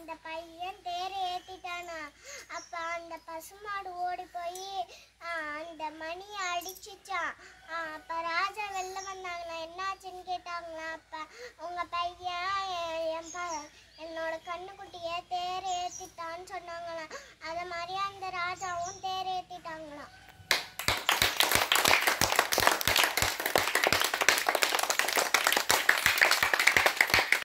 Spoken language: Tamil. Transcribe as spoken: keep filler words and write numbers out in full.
அந்த பையன் தேரை ஏற்றிட்டானா. அப்போ அந்த பசுமாடு ஓடி போய் அந்த மணியை அடிச்சிச்சான். அப்போ